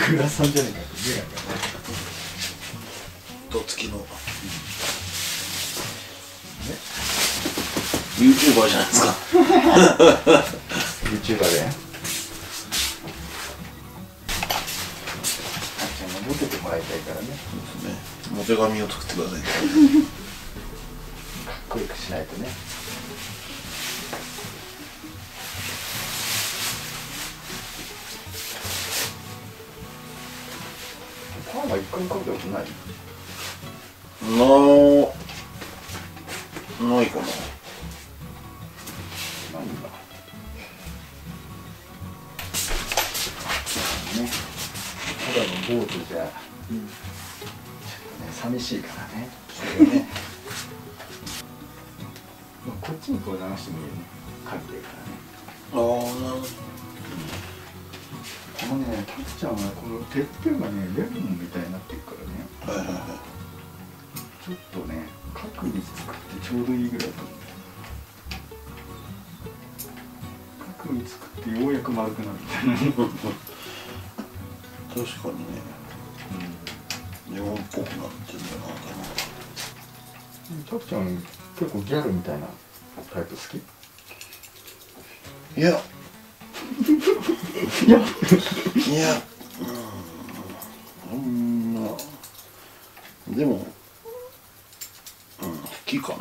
グラさんじゃねえかって目がね。 どつきの、YouTuber じゃないですか。 YouTuber でモテてもらいたいからね。 そうですね。モテ髪を作ってください。かっこよくしないとね。パーマ一回かけたことない？ ないかな。 何だね。ただのボートじゃ、ちょっとね寂しいからね。そうね。まあこっちにこう流してもいいよね。かけてるからね。 なるほど。 このね、タクちゃんはこのてっぺんがね、レモンみたいになってるからね。 はいはいはい。 ちょっとね、角に作ってちょうどいいぐらいだと思う。角に作ってようやく丸くなるみたいな。 確かにね。日本っぽくなってんだな、 タクちゃん結構ギャルみたいなタイプ好き？ いや、 いや、 でも、好きかな。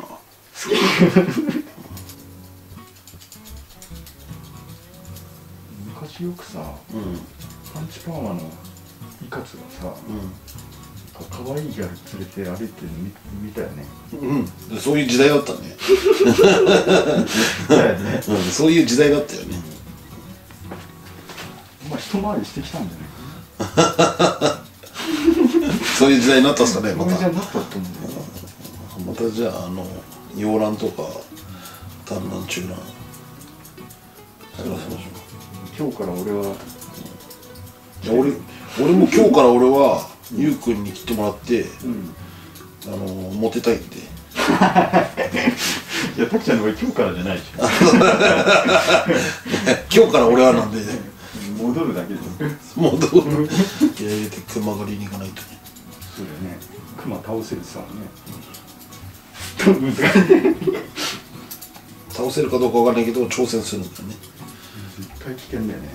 昔よくさ、パンチパーマのイカツがさ、可愛いギャル連れて歩いてるの見たよね。 そういう時代だったね。そういう時代だったよね。 まあ一回りしてきたんじゃないそういう時代になったっすかね、また。 じゃなったと思うんだよ。 またじゃあ、洋蘭とか短蘭中蘭探しましょう。 今日から俺は、 俺も今日から俺はゆうくんに切ってもらって、モテたいんで。 いや、たくちゃんの俺今日からじゃないでしょ。 今日から俺はなんで戻るだけで。 戻る。気合い入れて熊狩りに行かないとね。 そうだよね。熊倒せるさね。 倒せるかどうかわかんないけど挑戦するんだよね。 絶対危険だよね。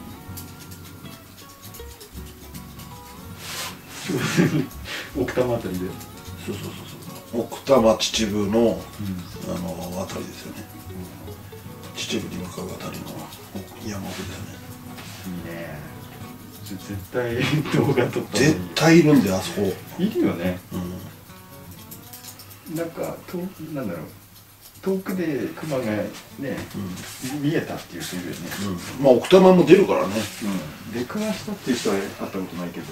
奥多摩あたりで。 そう奥多摩秩父のあたりですよね。秩父に向かうあたりの山奥ですよね。 いいね。絶対動画撮った方がいい。 絶対いるんで、あそこいるよね。なんかなんだろう、遠くで熊がね、見えたっていう人いるよね。 まあ奥多摩も出るからね。 出くわしたっていう人は会ったことないけど、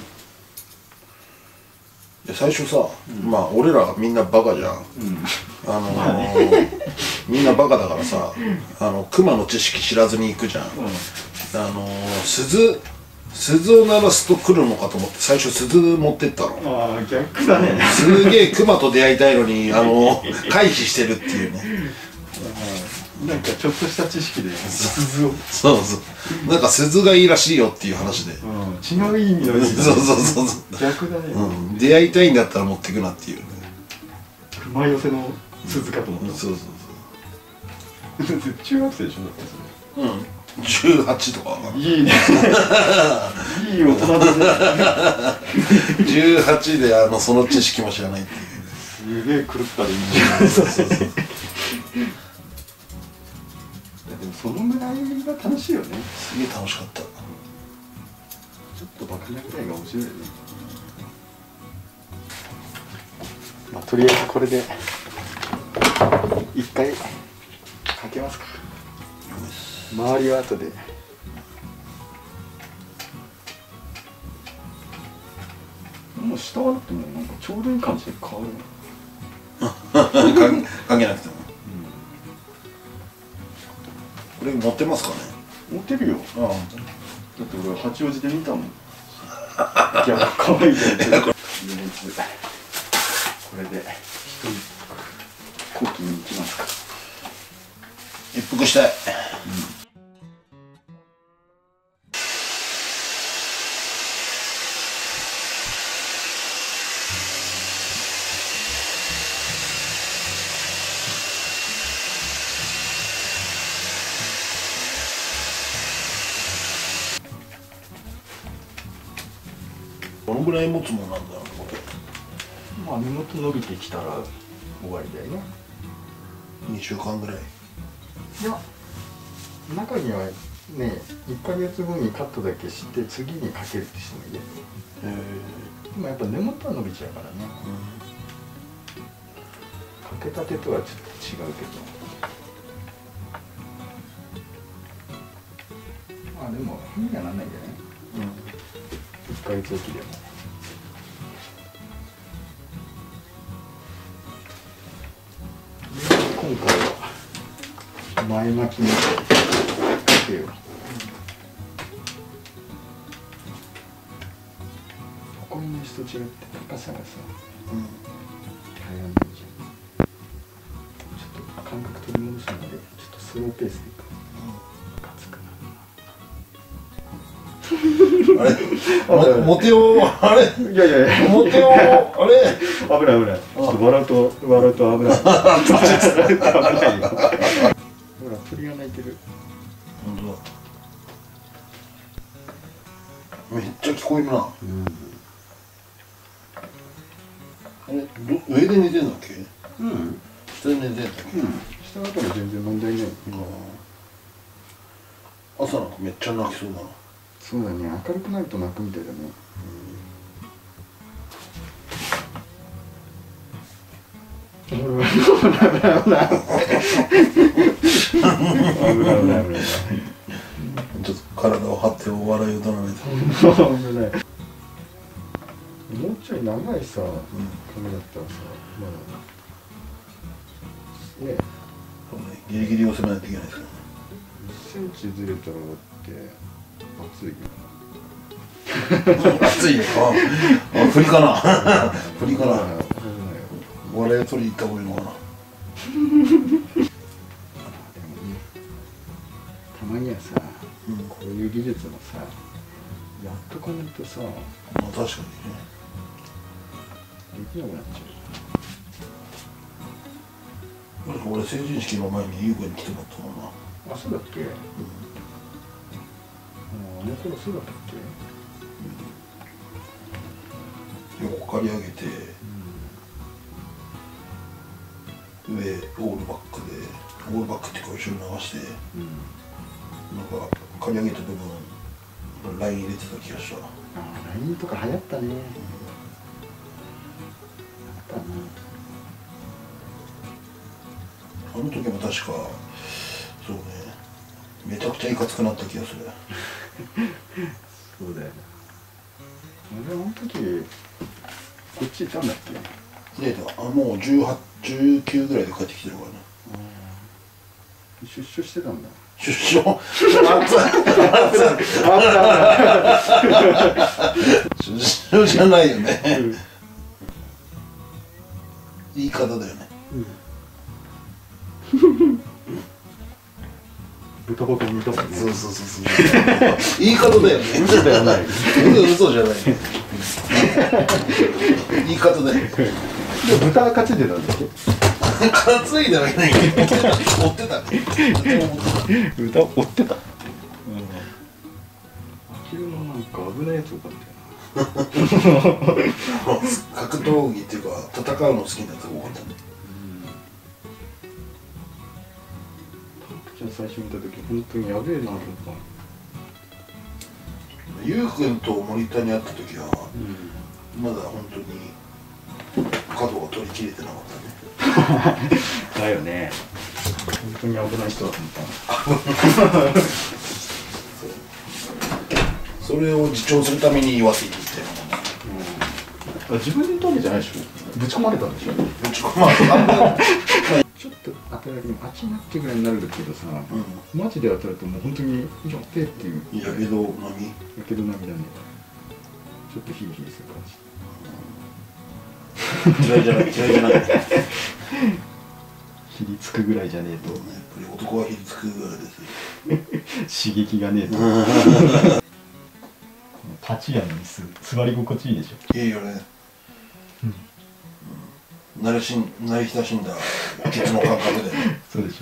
最初さ、まあ俺らみんなバカじゃん。みんなバカだからさ、熊の知識知らずに行くじゃん。鈴を鳴らすと来るのかと思って最初鈴持ってったの。 ああ、逆だね。 すげえ熊と出会いたいのに回避してるっていうね。 なんかちょっとした知識で鈴を。 そうなんか鈴がいいらしいよっていう話で。 違う意味の意味。 そう逆だね。 出会いたいんだったら持ってくなっていう。 熊寄せの鈴かと思った。 そう中学生でしょ、だってそれ。 18とか。 いいね。いい大人だね。 18でその知識も知らないっていう。 すげえ狂ったらいいじゃん。でもそのぐらいが楽しいよね。 すげえ楽しかった。 ちょっとバカなぐらいが面白いよね。まあとりあえずこれで一回かけますか。周りは後で。もう下はなくてもなんかちょうどいい感じで変わるの。 かけなくても。これ持ってますかね。 持ってるよ。だって俺八王子で見たもん。いや、可愛いじゃん。とりあえずこれで一人後期に行きますか。 一服したい。 ぐらい持つもんなんだろうこれ。 まあ根元伸びてきたら終わりだよね。 2週間ぐらい。 いや中にはね1ヶ月後にカットだけして次にかけるって人もいるよ。でもやっぱ根元は伸びちゃうからね、かけたてとはちょっと違うけど、まあでも意味はなんないんじゃない、1ヶ月おきでも。今回は前巻きにかけよう。ここの人と違って高さがさ、早いんじゃん。ちょっと感覚取り戻すのでちょっとスローペースでいく。ガツくな。 あれモテよあれいやいやいや、 モテよあれ危ない危ない。ちょっと笑うと危ない。危ないよ。ほら鳥が鳴いてる。 本当だ。めっちゃ聞こえるな。あれ上で寝てんだっけ？下で寝てんだっけ？ 下だったら全然問題ない。 朝なんかめっちゃ泣きそうだな。 そうだね、明るくなると泣くみたいだね。危ないちょっと体を張ってお笑いを取らないと。 危ない。もうちょい長いさ、髪だったらさ、まだね、 そうね、ギリギリを攻めないといけないですからね。 1センチずれたらだって熱いよ。 熱いよ。振りかな。振りかな。 危ないよ。 笑いを取りに行った方がいいのかな。 でもね、たまにはさ、こういう技術もさ、やっとかないとさ、 まあ確かにね。 できなくなっちゃなんか俺成人式の前に優子に来てもらったもんな。 う。あ、そうだっけ？あの頃そうだったっけ？ 横刈り上げて、上オールバックで、オールバックっていうか後ろに流して、なんか刈り上げた部分ライン入れてた気がした。 ああ、ラインとか流行ったね。流行ったな。 あの時も確かそうね、めちゃくちゃいかつくなった気がする。 そうだよね。俺あの時こっちいたんだっけ？ でもう18、19ぐらいで帰ってきてるからね。 出所してたんだ。 出所出所じゃないよね。言い方だよね。 豚箱にいたもんね。 そう言い方だよね。 嘘ではない。 嘘じゃない。言い方だよ。 豚が担いでたんだっけ？ 担いではいないけど、追ってたね。 豚を追ってた。昼のなんか危ないやつ多かったよ格闘技っていうか戦うの好きなやつが多かったね。 じゃあ最初見た時本当にやべえなと思ったの。 ゆうくんと森田に会った時は、まだ本当に角が取り切れてなかったね。 だよね。本当に危ない人だと思ったの。 それを自重するために岩手に行ったよ自分で言ったわけじゃないでしょ。ぶち込まれたんでしょ。 ぶち込まれた。 ちょっと当たられてもあっちになってぐらいになるけどさ、マジで当たるともう本当にやってっていう。 やけど並み。 やけど並みだね。ちょっとヒリヒリする感じ。 嫌いじゃない。 ひりつくぐらいじゃねえと。 やっぱり男はひりつくぐらいですよ。 刺激がねえと。立ち屋に座り心地いいでしょ。 いいよね。慣れ親しんだケツの感覚で。 そうでしょ。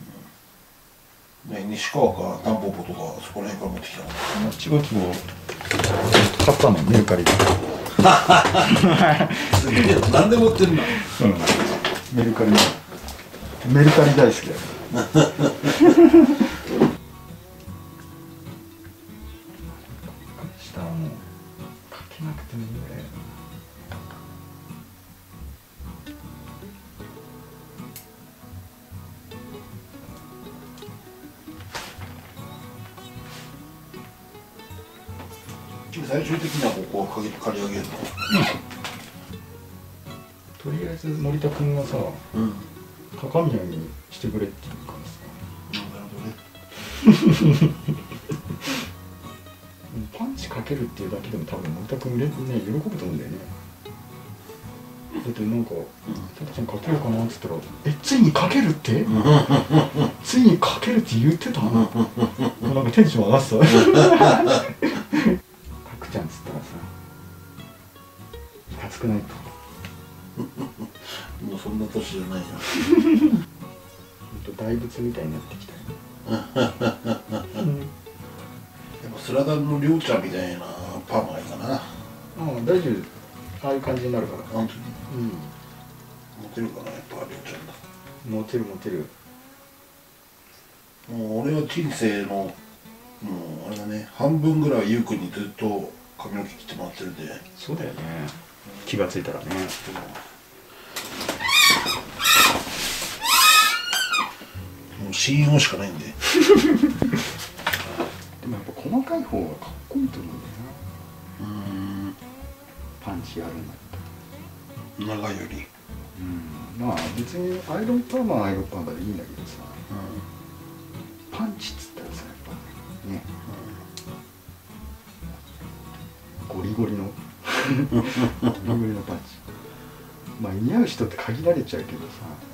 西川かタンポポとかそこら辺から持ってきたの。 チゴチゴ買ったのメルカリで。 すげえ何でも売ってるんだ。 メルカリ大好きだよ。下はもうかけなくてもいいぐらい。 最終的にはここを借り上げるの。 とりあえず森田君がさ、高宮にしてくれって言うからさ。 なるほどね。 パンチかけるっていうだけでも多分森田君ね喜ぶと思うんだよね。だってなんか「タカちゃんかけようかな」っつったら「え、ついにかけるって？ついにかけるって言ってた？」なんかテンション上がってた。タクちゃんっつったらさいかつくないと。 もうそんな年じゃないよ。 大仏みたいになってきたよね。 やっぱスラダンのりょうちゃんみたいなパーマがいいかな。 大丈夫。ああいう感じになるから。 本当に。モテるかな、やっぱりょうちゃんだ。 モテるモテる。 もう俺は人生のもうあれだね、半分ぐらいゆうくんにずっと髪の毛切ってもらってるんで。 そうだよね。気がついたらね。 もう信用しかないんで。 でもやっぱ細かい方がかっこいいと思うんだよな。パンチやるんだった長いより。 まあ別にアイロンパーマはアイロンパーマでいいんだけどさ、パンチっつったらさやっぱね、ゴリゴリのゴリゴリのパンチ。まあ似合う人って限られちゃうけどさ、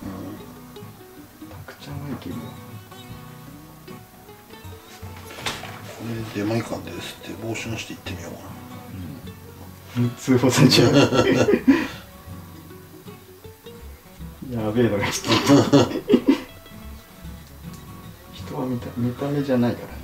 タクちゃんはいけるよ。 これ出前館ですって帽子のして行ってみようかな。 通報されちゃう。やべえのが来た。人は見た目じゃないからね。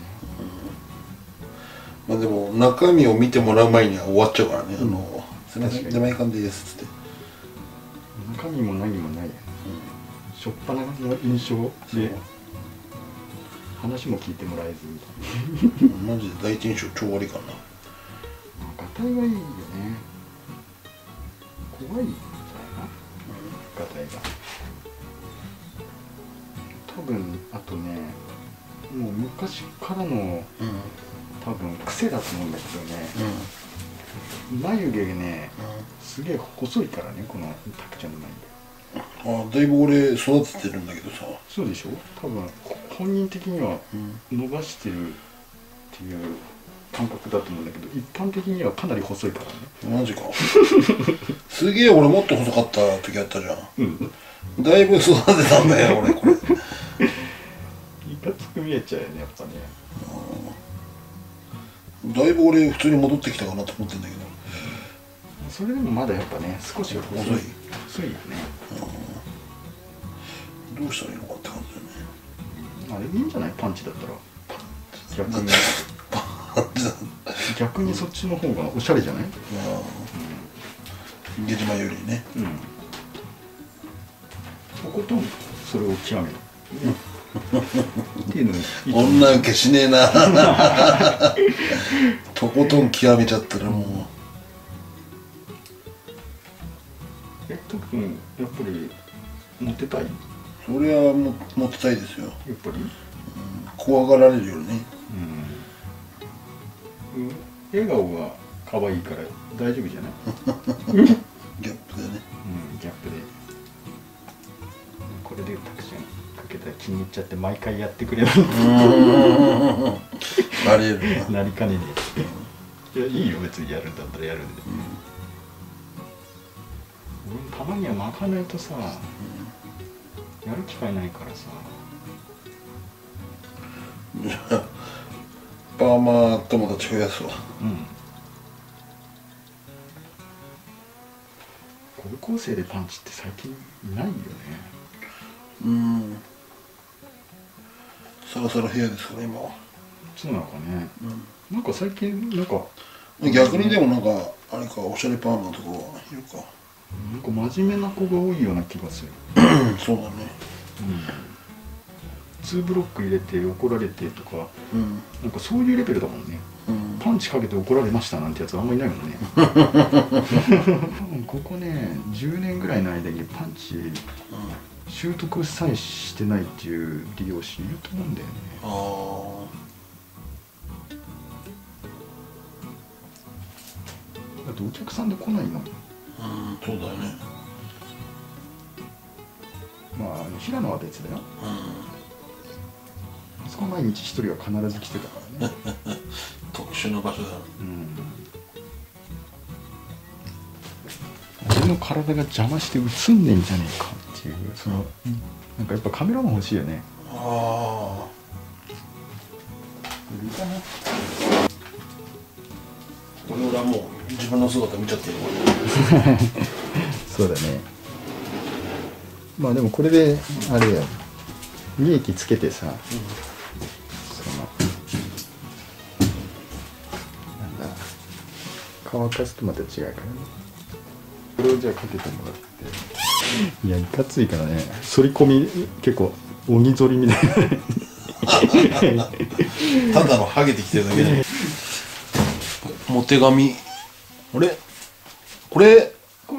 まあでも中身を見てもらう前には終わっちゃうからね。すみません、出前館ですっつって。 中身も何もないやん。しょっぱなの印象で話も聞いてもらえずみたいな。 マジで第一印象超悪いからな。 ガタイはいいよね。怖いんだよな、ガタイが。多分あとね、もう昔からの多分癖だと思うんだけどね、眉毛ね、すげえ細いからね、このタクちゃんの眉だいぶ俺育ててるんだけどさ。 そうでしょ。多分本人的には伸ばしてるっていう感覚だと思うんだけど、一般的にはかなり細いからね。 マジか。すげえ俺もっと細かった時あったじゃん。だいぶ育てたんだよ俺これ。いかつく見えちゃうよね、やっぱね。 だいぶ俺普通に戻ってきたかなと思ってんだけど。 それでもまだやっぱね、少し細いよね。 どうしたらいいのかって感じだよね。 あれいいんじゃない？パンチだったら逆にそっちの方がおしゃれじゃない？ ゲジマよりね。 とことんそれを極めるっていうのに女受けしねえな。とことん極めちゃったらもう。 トク君やっぱりモテたい？ それはモテたいですよ。 やっぱり、 怖がられるよね。 笑顔が可愛いから大丈夫じゃない？ ギャップでね。 ギャップで。これでタクちゃんかけたら気に入っちゃって毎回やってくれない。 ありえるな。 なりかねねえ。いや、いいよ別にやるんだったらやるんで。たまには巻かないとさ、やる機会ないからさ。 じゃあパーマ友達増やすわ。 高校生でパンチって最近いないよね。 サラサラ部屋ですから今は。 そうなのかね。なんか最近なんか逆にでもなんかあれか、おしゃれパンのところはいるか。 なんか真面目な子が多いような気がする。 そうだね。 2ブロック入れて怒られてとか、 うんなんかそういうレベルだもんね。 うんパンチかけて怒られましたなんてやつあんまいないもんね。ここね10年ぐらいの間にパンチ習得さえしてないっていう利用者いると思うんだよね。 あだってお客さんで来ないの。 あ、そうだよね。 まあ平野は別だよ。 うあそこは毎日一人は必ず来てたからね。 ん、特殊な場所だ。 俺の体が邪魔して映んねえんじゃねえかっていう、そのなんかやっぱカメラマン欲しいよね。 ああ、 いいかな。 俺はもう自分の姿見ちゃってる。 そうだね。まあでもこれであれや利益つけてさ、そのなんだ乾かすとまた違うからね。これをじゃあかけてもらって、いやいかついからね、反り込み結構鬼反りみたいな。 ただのハゲてきてるだけで。モテ髪。あれこれ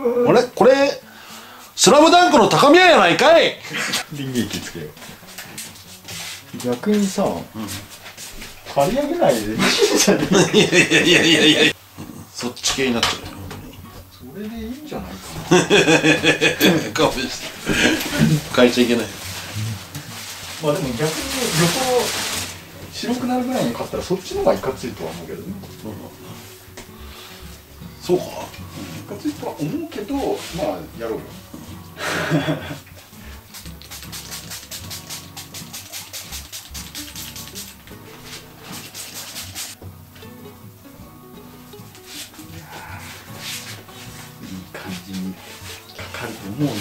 スラムダンクの高宮やないかい。 利益つけよう。逆にさ、刈り上げないでいいじゃねえ。 いやそっち系になっちゃうよ。 それでいいんじゃないか勘弁して。変えちゃいけない。 な。まあでも逆に横白くなるぐらいに買ったらそっちの方がいかついとは思うけどね。 そうか。 いかついとは思うけど、まあやろうよ。いい感じにかかると思うよ。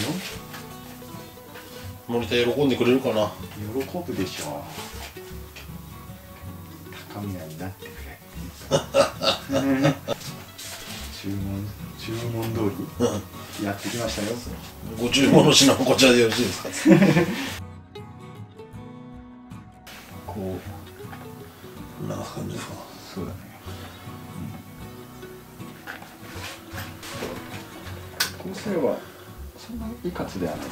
森田喜んでくれるかな。 喜ぶでしょう。高宮になってくれ。注文通りやってきましたよ。 ご注文の品はこちらでよろしいですか。 ここんな感じですか。 そうだね。構成はそんなにいかつではないね。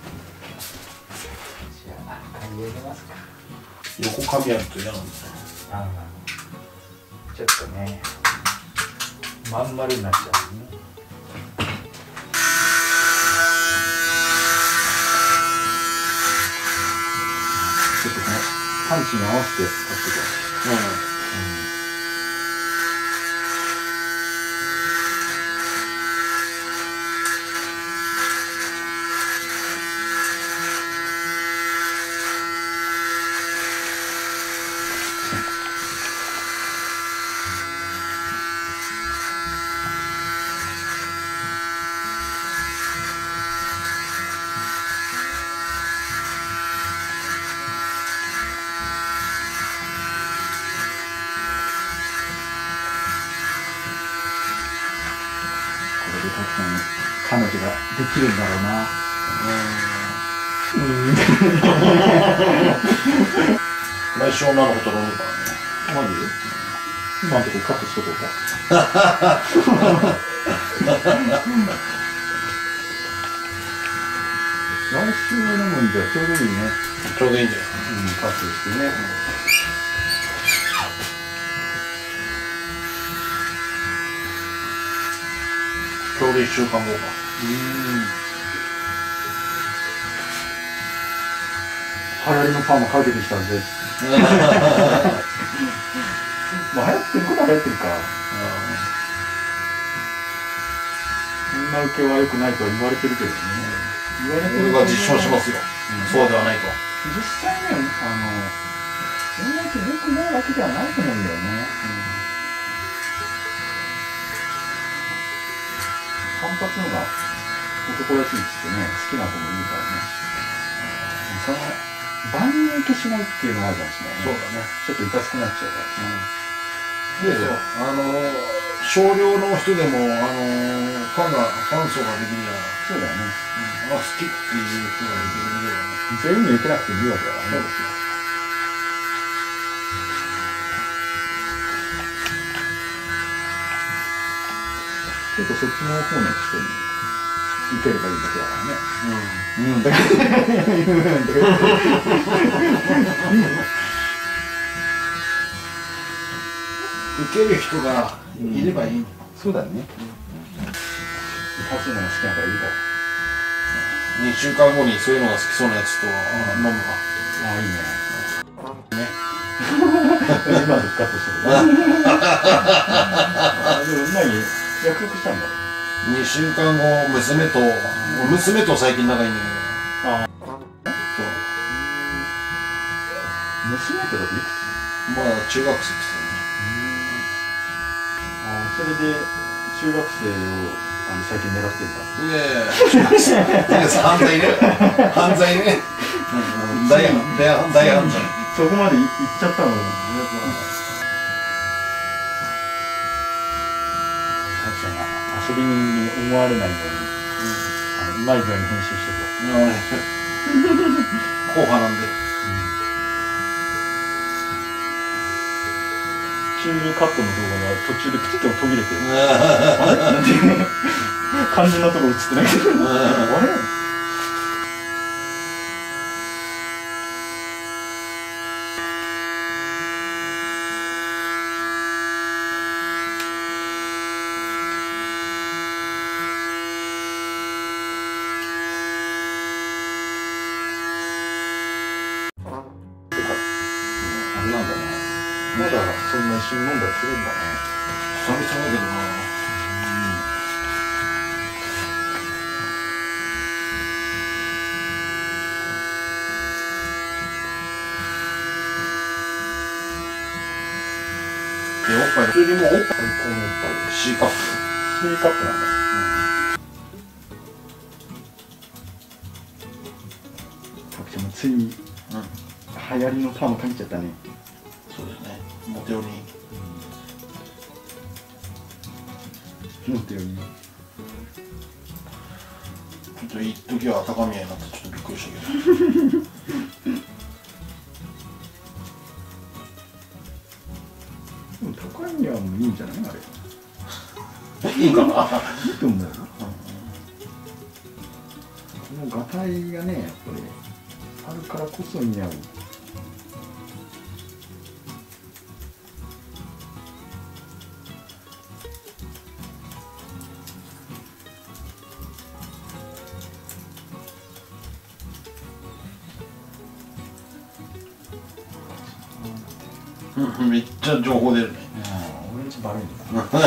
じゃあ何回入れますか。 横髪あると嫌なんですよ。 ちょっとねまん丸になっちゃうね。ちょっとこのパンチに合わせてやってください。彼女ができるんだろうな。 来週女の子と飲むからね。 マジ？今のとこカットしとこうか。来週飲むんじゃちょうどいいね。 ちょうどいいんじゃない。 カットしてね。 ちょうど1週間後か。 流行りのパンもかけてきたんで。まあ流行ってることは流行ってるか。そんな受けは良くないとは言われてるけどね。言われてる。 俺が実証しますよ。そうではないと。 実際ね、そんなに良くないわけではないと思うんだよね。反発のが男らしいっつってね、好きな子もいるからね。その万人受けしないっていうのがあるかもしれないね。 そうだね。 ちょっといかつくなっちゃうから。 そう少量の人でもファン層ができるなら、 そうだよね。 好きっていう人がいてくれればね。 全員に言ってなくてもいいわけだからね。そうですよ。結構そっちの方の人に受ければいいだけだからね。うんだけ受ける人がいればいい。 そうだね。走るのが好きなからいいから。 2週間後にそういうのが好きそうなやつと飲むわ。 ああ、いいね。ね。今復活してる。でも何約束したんだ。 2週間後、娘と最近仲いいんだけど。 ああ。 そう。 娘ってだっていくつ？ まだ中学生ですああ、それで中学生を最近狙ってるんだ。 いや犯罪ね。犯罪ね。大犯罪。 そこまで行っちゃったの。遊び人に思われないように、うまい具合に編集してください。 後派なんで。 急にカットの動画が途中でプチッと途切れてる。あれなんて肝心なところ映ってないけど。あれなんだね。まだそんな一緒に飲んだりするんだね。 久々だけどな。おっぱい、普通にもうおっぱい、このおっぱい、C カップ。 C カップなんだ。たくちゃんもついに、流行りのパーマかけちゃったね。 そうですね。モテオに。 モテオに。 ちょっと一時は高宮になってちょっとびっくりしたけど。 でも高宮もいいんじゃないあれ。 いいかな。 いいと思うよ。このガタイがね、やっぱりあるからこそ似合う。 めっちゃ情報出るね。 俺んちバレんだ。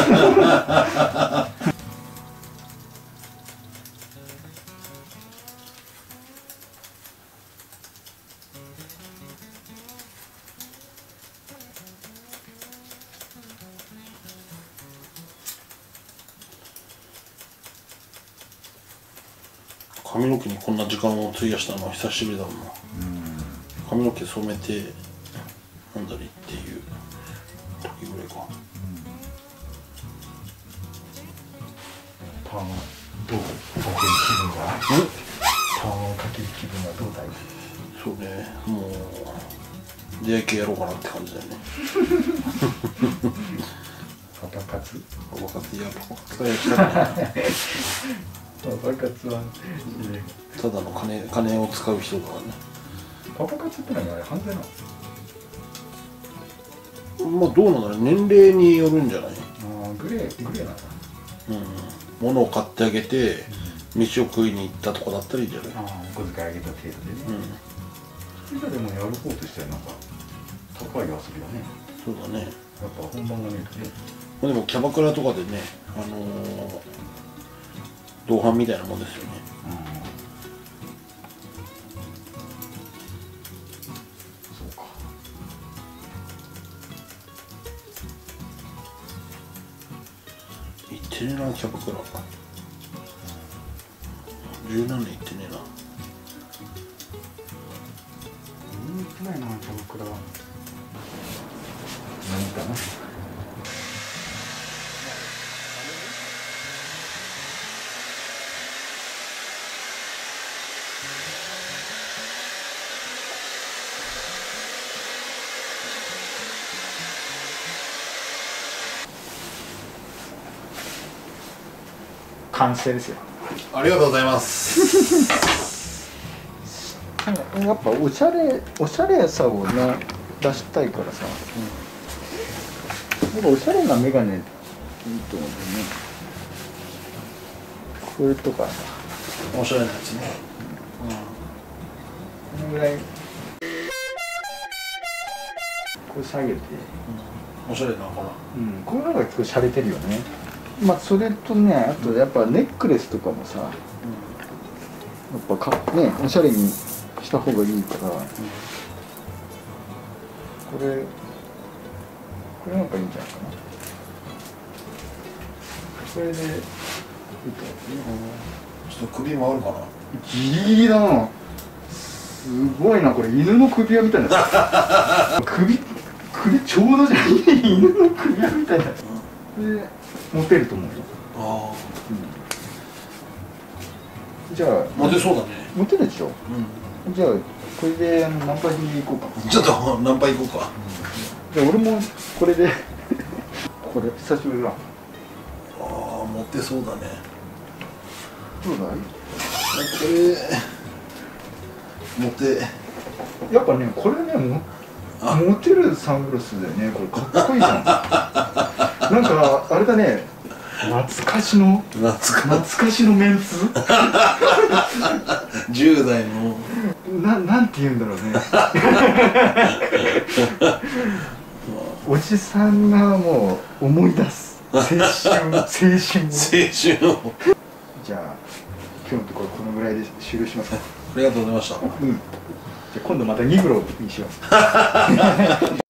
髪の毛にこんな時間を費やしたのは久しぶりだもんな。髪の毛染めて飲んだりっていう時ぐらいか。 パーマどうかける気分がパーマをかける気分がどうだい？ そうね、もう出会い系やろうかなって感じだよね。 パパ活？ パパ活、いやパパ活はやりたくないな。 パパ活はただの金を使う人だからね。 パパ活ってのはあれ犯罪なの？ まあどうなんだろう、年齢によるんじゃない？ ああ、グレーなんだ。 物を買ってあげて、飯を食いに行ったとこだったらいいじゃない？ ああ、お小遣いあげた程度でね。今でもやる方としてはなんか高い遊びだね。 そうだね。 やっぱ本番がねえとね。 でもキャバクラとかでね、同伴みたいなもんですよね。 そうか。 行ってねえな、キャバクラ。十何年行ってねえな。 行ってないな、キャバクラは。何かな。 完成ですよ。 ありがとうございます。 やっぱおしゃれさをね出したいからさ、やっぱおしゃれなメガネいいと思うんだよね。これとかさ、 おしゃれなやつね。 このぐらいこれ下げて、 おしゃれなほら。 こういうのが結構しゃれてるよね。まあそれとね、あとやっぱネックレスとかもさ、やっぱねおしゃれにした方がいいから、これなんかいいんじゃないかな。これでいいと思うね。 ちょっと首回るかな。 いいな。すごいな、これ犬の首輪みたいな。首ちょうどじゃん。犬の首輪みたいな。で持てると思うよ。 ああ、 じゃあモテそうだね。 持てるでしょ。じゃあこれでナンパに行こうか。 ちょっとナンパ行こうか。 じゃあ俺もこれでこれ久しぶりだ。 ああ、モテそうだね。 どうだい？ これモテ。 やっぱね、これね、モテるサングラスだよね。これかっこいいじゃん。なんかあれだね、懐かしのメンツ。 10代のなんて言うんだろうね。おじさんがもう思い出す青春を。じゃあ今日のところこのぐらいで終了しますか。 ありがとうございました。 じゃあ今度またニグロにしよう。